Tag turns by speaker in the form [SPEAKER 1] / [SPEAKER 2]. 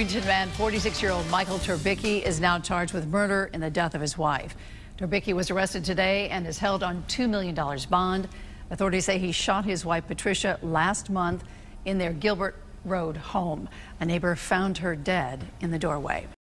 [SPEAKER 1] Newington man, 46-year-old Michael Turbicki, is now charged with murder in the death of his wife. Turbicki was arrested today and is held on $2 million bond. Authorities say he shot his wife Patricia last month in their Gilbert Road home. A neighbor found her dead in the doorway.